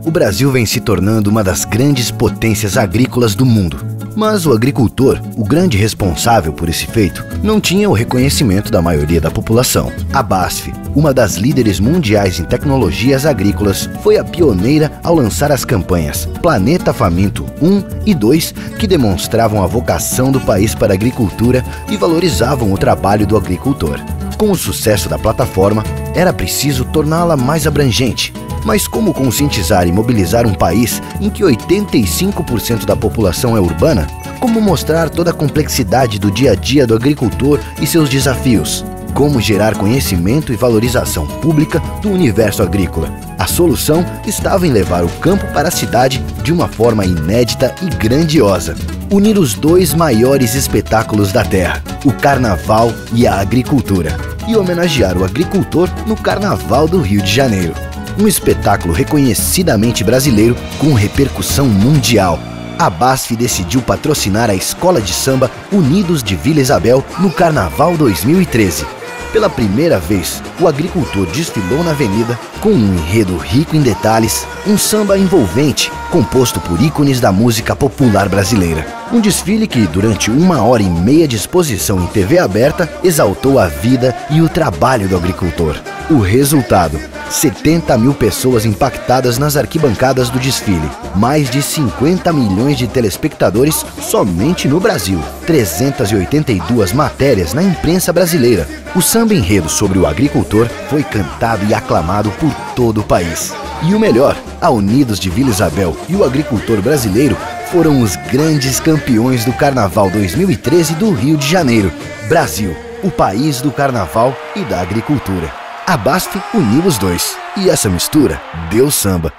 o Brasil vem se tornando uma das grandes potências agrícolas do mundo. Mas o agricultor, o grande responsável por esse feito, não tinha o reconhecimento da maioria da população. A BASF, uma das líderes mundiais em tecnologias agrícolas, foi a pioneira ao lançar as campanhas Planeta Faminto 1 e 2, que demonstravam a vocação do país para a agricultura e valorizavam o trabalho do agricultor. Com o sucesso da plataforma, era preciso torná-la mais abrangente. Mas como conscientizar e mobilizar um país em que 85% da população é urbana? Como mostrar toda a complexidade do dia a dia do agricultor e seus desafios? Como gerar conhecimento e valorização pública do universo agrícola? A solução estava em levar o campo para a cidade de uma forma inédita e grandiosa. Unir os dois maiores espetáculos da terra, o Carnaval e a agricultura, e homenagear o agricultor no Carnaval do Rio de Janeiro. Um espetáculo reconhecidamente brasileiro com repercussão mundial. A BASF decidiu patrocinar a escola de samba Unidos de Vila Isabel no Carnaval 2013. Pela primeira vez, o agricultor desfilou na avenida com um enredo rico em detalhes, um samba envolvente, composto por ícones da música popular brasileira. Um desfile que, durante 1h30 de exposição em TV aberta, exaltou a vida e o trabalho do agricultor. O resultado: 70 mil pessoas impactadas nas arquibancadas do desfile, mais de 50 milhões de telespectadores somente no Brasil, 382 matérias na imprensa brasileira. O samba enredo sobre o agricultor foi cantado e aclamado por todo o país. E o melhor, a Unidos de Vila Isabel e o agricultor brasileiro foram os grandes campeões do Carnaval 2013 do Rio de Janeiro. Brasil, o país do carnaval e da agricultura. A BASF uniu os dois, e essa mistura deu samba.